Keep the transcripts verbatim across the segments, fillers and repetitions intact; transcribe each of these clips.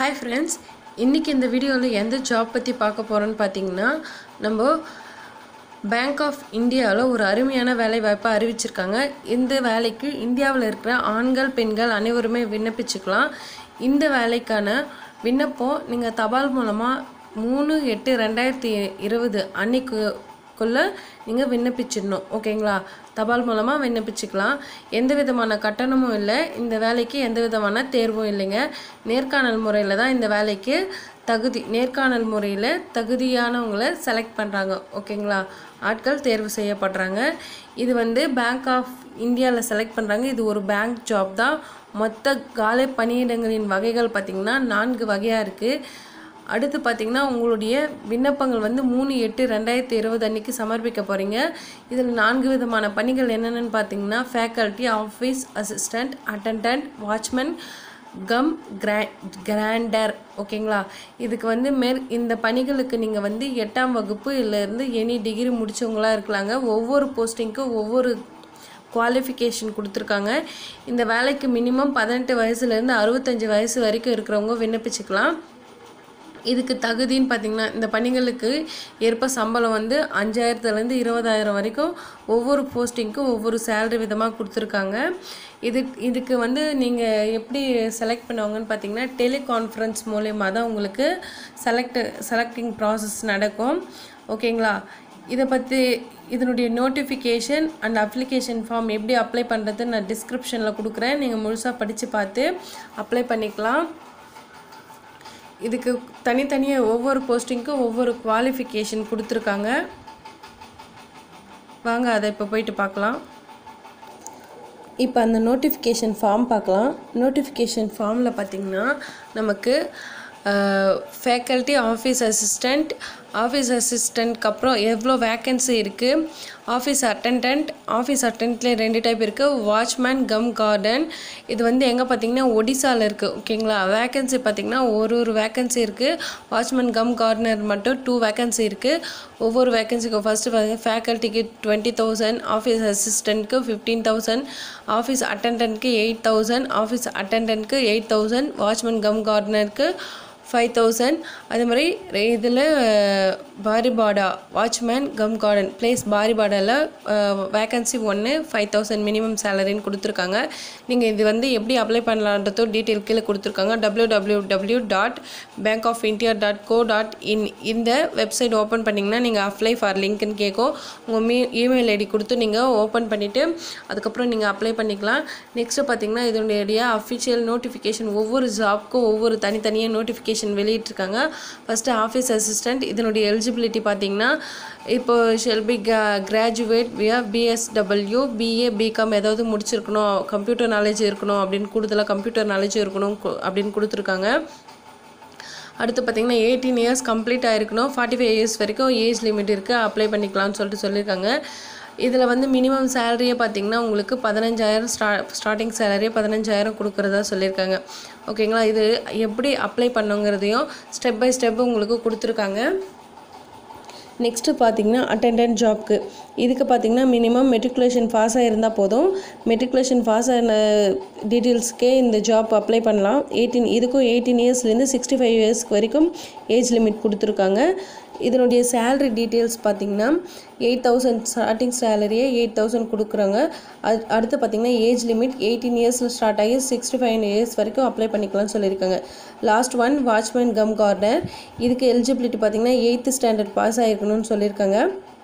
Hi friends, இன்னைக்கு இந்த வீடியோல எந்த ஜாப் பத்தி பார்க்க போறோம்னு பாத்தீங்கன்னா நம்ம பேங்க் ஆஃப் இந்தியால ஒரு அருமையான வேலை வாய்ப்பை அறிவிச்சிருக்காங்க. இந்த வேலைக்கு இந்தியாவில் இருக்கிற ஆண்கள் பெண்கள் அனைவருமே விண்ணப்பிச்சுக்கலாம். இந்த வேலைக்கான விண்ணப்பம் நீங்க தபால் மூலமா மூணு எட்டு ரெண்டாயிரத்து இருபது அன்னைக்குள்ள நீங்க விண்ணப்பிச்சிடணும். ஓகேங்களா? தபால் மூலமா விண்ணப்பிச்சுக்கலாம். எந்த விதமான கட்டணமும் இல்லை. இந்த வேலைக்கு எந்த விதமான தேர்வும் இல்லைங்க. நேர்காணல் முறையில் தான் இந்த வேலைக்கு தகுதி நேர்காணல் முறையில் தகுதியானவங்களை செலக்ட் பண்ணுறாங்க. ஓகேங்களா? ஆட்கள் தேர்வு செய்யப்படுறாங்க. இது வந்து பேங்க் ஆஃப் இந்தியாவில் செலக்ட் பண்ணுறாங்க. இது ஒரு பேங்க் ஜாப் தான். மொத்த காலி பணியிடங்களின் வகைகள் பார்த்திங்கன்னா நான்கு வகையாக இருக்குது. அடுத்து பார்த்திங்கன்னா உங்களுடைய விண்ணப்பங்கள் வந்து மூணு எட்டு ரெண்டாயிரத்தி இருபது அன்றைக்கி சமர்ப்பிக்க போகிறீங்க. இதில் நான்கு விதமான பணிகள் என்னென்னு பார்த்தீங்கன்னா faculty, office assistant, attendant, watchman, cum கிரா கிராண்டர். ஓகேங்களா? இதுக்கு வந்து மேற் இந்த பணிகளுக்கு நீங்கள் வந்து எட்டாம் வகுப்பு இல்லைருந்து எனி டிகிரி முடித்தவங்களாக இருக்கலாங்க. ஒவ்வொரு போஸ்டிங்க்கும் ஒவ்வொரு குவாலிஃபிகேஷன் கொடுத்துருக்காங்க. இந்த வேலைக்கு மினிமம் பதினெட்டு வயசுலேருந்து அறுபத்தஞ்சி வயசு வரைக்கும் இருக்கிறவங்க விண்ணப்பிச்சுக்கலாம். இதுக்கு தகுதின்னு பார்த்திங்கன்னா இந்த பணிகளுக்கு ஏற்ப சம்பளம் வந்து அஞ்சாயிரத்துலேருந்து இருபதாயிரம் வரைக்கும் ஒவ்வொரு போஸ்டிங்க்கும் ஒவ்வொரு சேலரி விதமாக கொடுத்துருக்காங்க. இது இதுக்கு வந்து நீங்கள் எப்படி செலக்ட் பண்ணுவாங்கன்னு பார்த்தீங்கன்னா டெலிகான்ஃபரன்ஸ் மூலயமா தான் உங்களுக்கு செலக்ட் செலக்டிங் ப்ராசஸ் நடக்கும். ஓகேங்களா? இதை பற்றி இதனுடைய நோட்டிஃபிகேஷன் அண்ட் அப்ளிகேஷன் ஃபார்ம் எப்படி அப்ளை பண்ணுறது நான் டிஸ்கிரிப்ஷனில் கொடுக்குறேன். நீங்கள் முழுசாக படித்து பார்த்து அப்ளை பண்ணிக்கலாம். இதுக்கு தனித்தனியாக ஒவ்வொரு போஸ்டிங்க்கும் ஒவ்வொரு குவாலிஃபிகேஷன் கொடுத்துருக்காங்க. வாங்க அதை இப்போ போயிட்டு பார்க்கலாம். இப்போ அந்த நோட்டிஃபிகேஷன் ஃபார்ம் பார்க்கலாம். நோட்டிஃபிகேஷன் ஃபார்மில் பார்த்திங்கன்னா நமக்கு ஃபேக்கல்ட்டி, ஆஃபீஸ் அசிஸ்டண்ட், ஆஃபீஸ் அசிஸ்டண்ட்க்கு அப்புறம் எவ்வளோ வேக்கன்சி இருக்குது, ஆஃபீஸ் அட்டெண்டன்ட், ஆஃபீஸ் அட்டெண்டன்ட்லேயே ரெண்டு டைப் இருக்குது, வாட்ச்மேன், கம் கார்டன். இது வந்து எங்கே பார்த்திங்கன்னா ஒடிசாவில் இருக்குது. ஓகேங்களா? வேக்கன்சி பார்த்திங்கன்னா ஒரு ஒரு வேக்கன்சி இருக்குது. வாட்ச்மேன் கம் கார்டனர் மட்டும் டூ வேக்கன்சி இருக்குது. ஒவ்வொரு வேக்கன்சிக்கும் ஃபஸ்ட்டு ஃபேக்கல்ட்டிக்கு டுவெண்ட்டி தௌசண்ட், ஆஃபீஸ் அசிஸ்டண்ட்க்கு ஃபிஃப்டீன் தௌசண்ட், ஆஃபீஸ் அட்டெண்டன்ட்க்கு எயிட் தௌசண்ட், ஆஃபீஸ் அட்டெண்டன்ட்க்கு எயிட் தௌசண்ட், வாட்ச்மேன் கம் கார்டனருக்கு ஃபைவ் தௌசண்ட். அதே மாதிரி இதில் Baripada watchman cum garden place பாரிபாடாவில் வேக்கன்சி ஒன்று ஃபைவ் தௌசண்ட் மினிமம் சேலரின்னு கொடுத்துருக்காங்க. நீங்கள் இது வந்து எப்படி அப்ளை பண்ணலான்றதோ டீட்டெயில் கீழே கொடுத்துருக்காங்க. W W W dot Bank of India dot co dot in இந்த வெப்சைட் ஓப்பன் பண்ணிங்கன்னா நீங்கள் அப்ளை ஃபார் லிங்க்னு கேட்கும். உங்கள் மீ இமெயில் ஐடி கொடுத்து நீங்கள் ஓப்பன் பண்ணிவிட்டு அதுக்கப்புறம் நீங்கள் அப்ளை பண்ணிக்கலாம். நெக்ஸ்ட்டு பார்த்திங்கன்னா இதனுடைய அஃபிஷியல் நோட்டிஃபிகேஷன் ஒவ்வொரு ஜாப்க்கும் ஒவ்வொரு தனித்தனியாக நோட்டிஃபிகேஷன் வெளியிட்டிருக்காங்க. ஃபஸ்ட்டு ஆஃபீஸ் அசிஸ்டண்ட் இதனுடைய எலிஜிபிலிட்டி பார்த்தீங்கன்னா இப்போ shall be graduate via BSW, BA, BCom ஏதாவது முடிச்சிருக்கணும், கம்ப்யூட்டர் நாலேஜ் இருக்கணும் அப்படின்னு கூடுதலாக கம்ப்யூட்டர் நாலேஜ் இருக்கணும் அப்படின்னு கொடுத்துருக்காங்க. அடுத்து பார்த்திங்கன்னா எயிட்டீன் இயர்ஸ் கம்ப்ளீட் ஆகிருக்கணும். ஃபார்ட்டி ஃபைவ் இயர்ஸ் வரைக்கும் ஏஜ் லிமிட் இருக்குது, அப்ளை பண்ணிக்கலாம்னு சொல்லிட்டு சொல்லியிருக்காங்க. இதில் வந்து மினிமம் சேலரியே பார்த்திங்கன்னா உங்களுக்கு பதினஞ்சாயிரம் ஸ்டா ஸ்டார்டிங் சேலரியே பதினஞ்சாயிரம் கொடுக்குறதா சொல்லியிருக்காங்க. ஓகேங்களா? இது எப்படி அப்ளை பண்ணுங்கிறதையும் ஸ்டெப் பை ஸ்டெப் உங்களுக்கு கொடுத்துருக்காங்க. நெக்ஸ்ட்டு பார்த்திங்கன்னா அட்டெண்டன்ட் ஜாப்க்கு இதுக்கு பார்த்திங்கன்னா மினிமம் மெட்ரிகுலேஷன் பாஸ் ஆகிருந்தால் போதும். மெட்ரிகுலேஷன் பாஸ் ஆன டீட்டெயில்ஸ்க்கே இந்த ஜாப் அப்ளை பண்ணலாம். எயிட்டீன் இதுக்கும் எயிட்டீன் இயர்ஸ்லேருந்து சிக்ஸ்டி ஃபைவ் இயர்ஸ்க்கு வரைக்கும் ஏஜ் லிமிட் கொடுத்துருக்காங்க. இதனுடைய சேலரி டீட்டெயில்ஸ் பார்த்திங்கன்னா எயிட் தௌசண்ட் ஸ்டார்டிங் சேலரியே எயிட் தௌசண்ட் கொடுக்குறாங்க. அது அடுத்து பார்த்திங்கன்னா ஏஜ் லிமிட் எயிட்டீன் இயர்ஸில் ஸ்டார்ட் ஆகி சிக்ஸ்டி ஃபைவ் இயர்ஸ் வரைக்கும் அப்ளை பண்ணிக்கலாம்னு சொல்லியிருக்காங்க. Last one watchman cum gardener இதுக்கு எலிஜிபிலிட்டி பார்த்திங்கன்னா எயித்து ஸ்டாண்டர்ட் பாஸ் ஆகிருக்கணும்னு சொல்லியிருக்காங்க.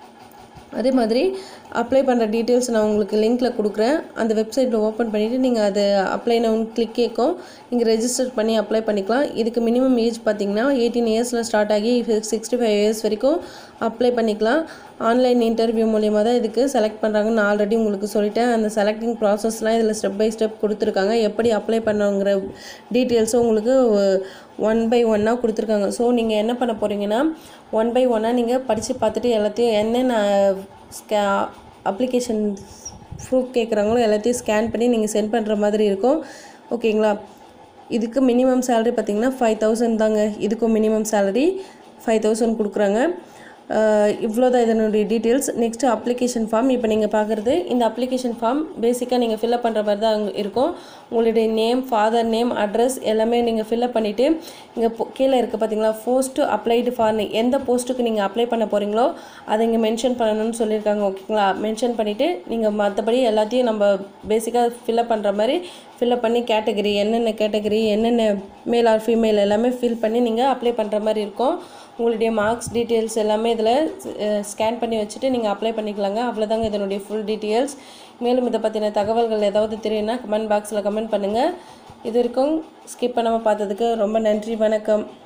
அதே மாதிரி அப்ளை பண்ணுற டீட்டெயில்ஸ் நான் உங்களுக்கு லிங்க்கில் கொடுக்குறேன். அந்த வெப்சைட்டில் ஓப்பன் பண்ணிவிட்டு நீங்கள் அதை அப்ளை நான் கிளிக் கேட்கும் நீங்கள் ரெஜிஸ்டர் பண்ணி அப்ளை பண்ணிக்கலாம். இதுக்கு மினிமம் ஏஜ் பார்த்திங்கன்னா எயிட்டீன் இயர்ஸில் ஸ்டார்ட் ஆகி சிக்ஸ்டி ஃபைவ் இயர்ஸ் வரைக்கும் அப்ளை பண்ணிக்கலாம். ஆன்லைன் இன்டர்வியூ மூலிமா தான் இதுக்கு செலக்ட் பண்ணுறாங்கன்னு நான் ஆல்ரெடி உங்களுக்கு சொல்லிட்டேன். அந்த செலக்டிங் ப்ராசஸ்லாம் இதில் ஸ்டெப் பை ஸ்டெப் கொடுத்துருக்காங்க. எப்படி அப்ளை பண்ணுங்கிற டீட்டெயில்ஸும் உங்களுக்கு ஒன் பை ஒன்னாக கொடுத்துருக்காங்க. ஸோ நீங்கள் என்ன பண்ண போகிறீங்கன்னா ஒன் பை ஒன்னாக நீங்கள் படித்து பார்த்துட்டு எல்லாத்தையும் என்னென்ன ஸ்கே அப்ளிகேஷன் ப்ரூஃப் கேட்குறாங்களோ எல்லாத்தையும் ஸ்கேன் பண்ணி நீங்கள் சென்ட் பண்ணுற மாதிரி இருக்கும். ஓகேங்களா? இதுக்கு மினிமம் சேலரி பார்த்திங்கன்னா ஃபைவ் தௌசண்ட் தாங்க. இதுக்கும் மினிமம் சேலரி ஃபைவ் தௌசண்ட் கொடுக்குறாங்க. இவ்வளோ தான் இதனுடைய டீட்டெயில்ஸ். Next application form. இப்போ நீங்கள் பார்க்குறது இந்த அப்ளிகேஷன் ஃபார்ம் பேசிக்காக நீங்கள் ஃபில்அப் பண்ணுற மாதிரி தான் இருக்கும். உங்களுடைய நேம், ஃபாதர் நேம், அட்ரஸ் எல்லாமே நீங்கள் ஃபில்அப் பண்ணிவிட்டு இங்கே கீழே இருக்குது பார்த்தீங்களா, போஸ்ட்டு அப்ளைடு ஃபார் எந்த போஸ்ட்டுக்கு நீங்கள் அப்ளை பண்ண போகிறீங்களோ அதை இங்கே மென்ஷன் பண்ணணும்னு சொல்லியிருக்காங்க. ஓகேங்களா? மென்ஷன் பண்ணிவிட்டு நீங்கள் மற்றபடி எல்லாத்தையும் நம்ம பேசிக்காக ஃபில்அப் பண்ணுற மாதிரி ஃபில்அப் பண்ணி கேட்டகரி என்னென்ன கேட்டகரி என்னென்ன மேல் ஆர் ஃபீமேல் எல்லாமே ஃபில் பண்ணி நீங்கள் அப்ளை பண்ணுற மாதிரி இருக்கும். உங்களுடைய மார்க்ஸ் டீட்டெயில்ஸ் எல்லாமே இதில் ஸ்கேன் பண்ணி வச்சுட்டு நீங்கள் அப்ளை பண்ணிக்கலாங்க. அவ்வளோதாங்க இதனுடைய ஃபுல் டீட்டெயில்ஸ். மேலும் இதை பற்றின தகவல்கள் ஏதாவது தெரியும்னா கமெண்ட் பாக்ஸில் கமெண்ட் பண்ணுங்கள். இது வரைக்கும் ஸ்கிப் பண்ணாமல் பார்த்ததுக்கு ரொம்ப நன்றி. வணக்கம்.